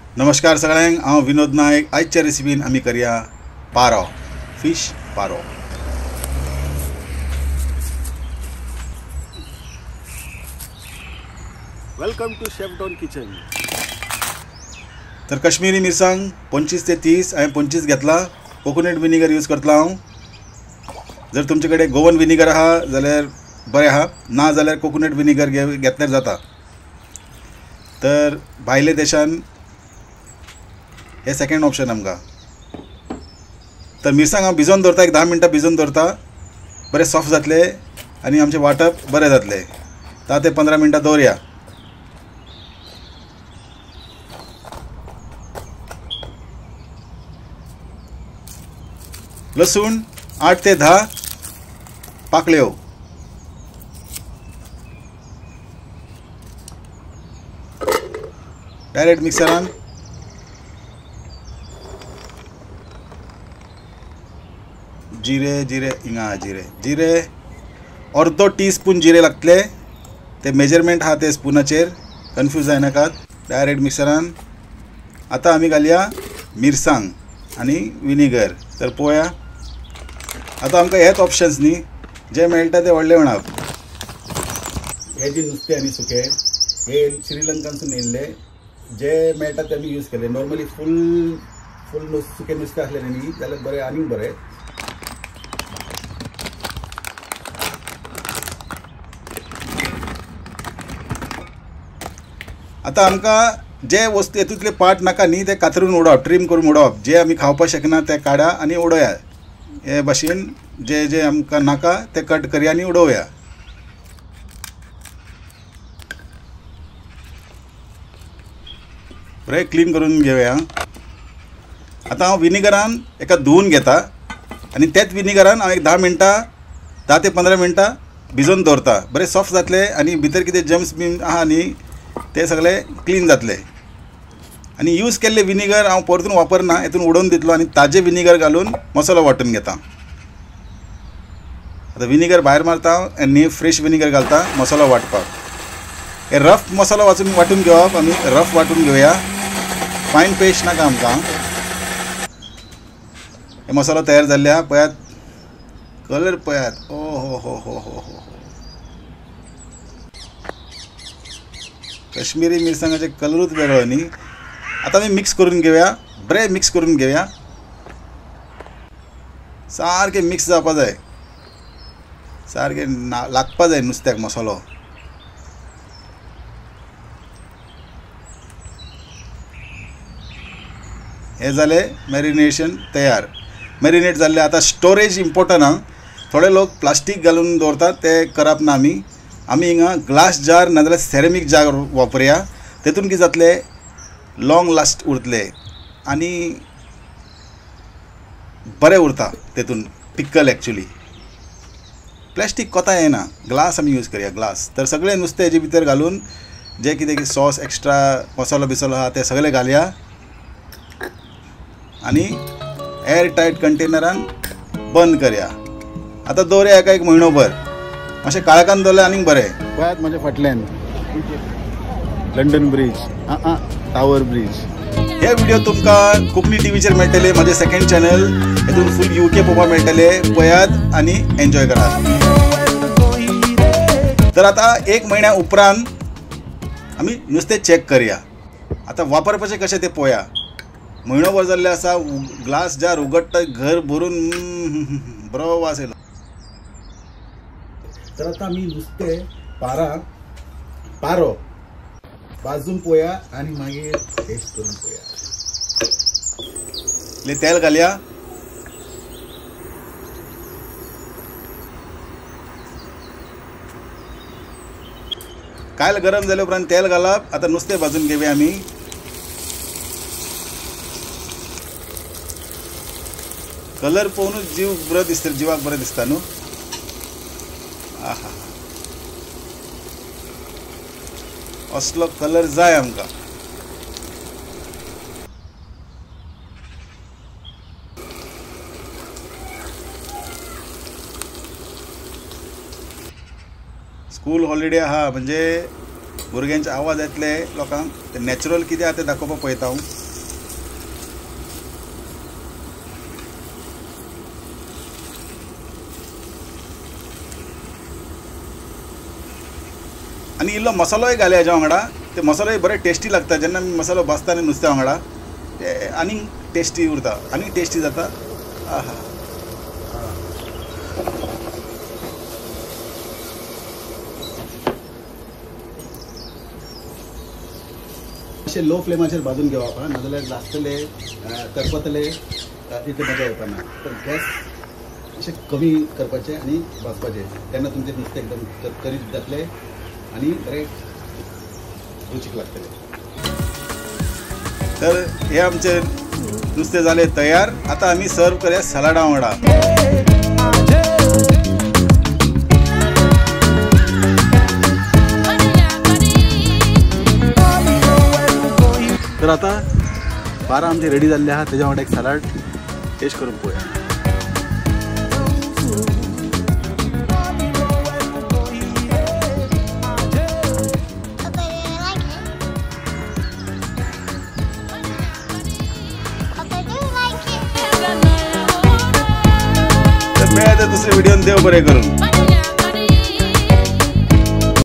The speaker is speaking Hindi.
नमस्कार सगळ्यांक, हांव विनोद नायक। आयच्या रेसिपीन आमी करया पारो, फिश पारो। Welcome to chef Don kitchen. तर कश्मीरी मिरसांग 25 ते 30 हांवें 25 घेतला। कोकोनट विनेगर यूज करतलो हांव। जर तुमचे कडेन गोवन विनेगर आहा जाल्यार बरें आहा, ना जाल्यार कोकोनट विनेगर घेतल्यार जाता। तर भायले देशान हे सेकंड ऑप्शन आमकां। तर मिरसांग हांव भिजोवन दवरता, एक 10 मिनटां भिजोवन दवरता, बरें सॉफ्ट जातले आनी आमचें वांटप बरें जातलें। 10 ते 15 मिनटां दवरया। लसूण 8 ते 10 पाकळ्यो, डायरेक्ट मिक्सरान जिरे अर्दो टीस्पून जिरे लागतले। ते मेजरमेंट आहा ते स्पुनाचेर, कन्फ्यूज जायनाकात। डायरेक्ट मिक्सरान आतां आमी घालया मिरसांग आनी विनेगर। तर पळोवया, आतां आमकां हेच ऑप्शन्स न्ही, जे मेळटा ते व्हडले म्हणप। हे जे नुस्तें आनी सुकें हे श्रीलंकानसून येयल्ले, जे मेळटा ते आमी यूज केले। नॉर्मली फूल सुकें नुस्तें आसलें न्ही जाल्यार बरें, आनीक बरें। आतां आमकां जे वस्तू हेतूंतले पार्ट नाका न्ही ते कातरून उडोवप, ट्रीम करून उडोवप। जे आमी खावपाक शकना ते काडा आनी उडोवया। हे भाशेन जे जे आमकां नाका ते कट करया आनी उडोवया। बरें क्लीन करून घेवया। आतां हांव विनेगरान एका धुवन घेता आनी तेच विनेगरान हांव एक 10 ते 15 मिनटां भिजोवन दवरता। बरें सॉफ्ट जातले आनी भितर कितें जम्स बी आहा न्ही ते सगळे क्लीन जातले। आनी यूज केल्ले विनेगर हांव परतून वापरना, हेतून उडोवन दितलो आनी ताजें विनेगर घालून मसालो वांटून घेता। आतां विनेगर भायर मारता आनी फ्रेश विनेगर घालता मसालो वांटपाक। हे रफ मसालो वांटून घेवप, आमी रफ वांटून घेवया, फायन पेस्ट नाका आमकां। हे मसालो तयार जाल्ले आहा, पळयात कलर पळयात। ओ हो हो हो हो हो, कश्मीरी मिरसांगाचे कलरूच वेगळो न्ही। आतां आमी मिक्स करून घेवया, बरें मिक्स करून घेवया। सारकें मिक्स जावपा जाय, सारकें लागपा जाय नुस्त्याक मसालो। हे जालें मॅरिनेशन तयार। मॅरिनेट जाल्ले। आतां स्टोरेज इम्पोर्टंट आहा। थोडे लोक प्लास्टीक घालून दवरतात, ते करप ना आमी। आमी हिंगा ग्लास जार नाजाल्यार सेरेमीक जार वापरया। तेतून कितें जातलें, लॉंग लास्ट उरतले आनी बरें उरता तेतून पिकल। एक्चुली प्लास्टीक कोता येना, ग्लास आमी यूज करया, ग्लास। तर सगळें नुस्तें हेजे भितर घालून जे कितें सॉस एक्स्ट्रा मसालो बिसालो आहा ते सगळें घालया आनी एअर टायट कंटेनरान बंद करया। आतां दवरया एका 1 म्हयनोभर। मातशें काळखान दवरल्यार आनीक बरें। पळयात म्हज्या फाटल्यान लंडन ब्रिज, टावर ब्रिज। हे व्हिडिओ तुमकां कोंकणी टीव्हीचेर मेळटले, म्हजें सेकंड चॅनल। हेतून फूल UK पळोवपाक मेळटले। पळयात आनी एन्जॉय करात। तर आतां 1 म्हयन्या उपरांत आमी नुस्तें चॅक करया। आतां वापरपाचें कशें तें पळोवया। म्हयनोभर जाल्ले आसा, ग्लास जार उगडटा घर भरून, बरो वास येयलो। तर आतां आमी नुस्तें पारो भाजून पळोवया आनी मागीर टेस्ट करून पळोवया। इल्लें तेल घालया। कायल गरम जाले उपरांत तेल घालप। आतां नुस्तें भाजून घेवया आमी। कलर पळोवनूच जीव बरो दिसता, जिवाक बरें दिसता न्हू। आहा, असलो कलर जाय आमकां। स्कूल हॉलिडे आहा म्हणजे भुरग्यांचे आवाज येतले लोकांक ते नॅचरल कितें आहा तें दाखोवपाक पळयता हांव. आनी इल्लो मसालोय घाले हेज्या वांगडा. ते मसालोय बरे टेस्टी लागता. जेन्ना आमी मसालो भाजता न्ही नुस्त्या वांगडा ते आनीक टेस्टी उरता, आनीक टेस्टी जाता. आहा, अशें लो फ्लेमाचेर भाजून घेवप आहा, नाजाल्यार लासतले करपतले तितले मजा येवपाना. तर गॅस अशें कमी करपाचें आनी भाजपाचें. तेन्ना तुमचें नुस्तें एकदम करकरीत जातलें आनी बरें रुचीक लागतलें. तर हे आमचे नुस्तें जालें तयार. आतां आमी सर्व करूया सलाडा वांगडा. तर आता 12 आमचे रेडी जाल्ले आहा. तेज्या वांगडा एक सलाड टेस्ट करून पळोवया. तर मेळया दुसऱ्या व्हिडिओन देव बरें करून.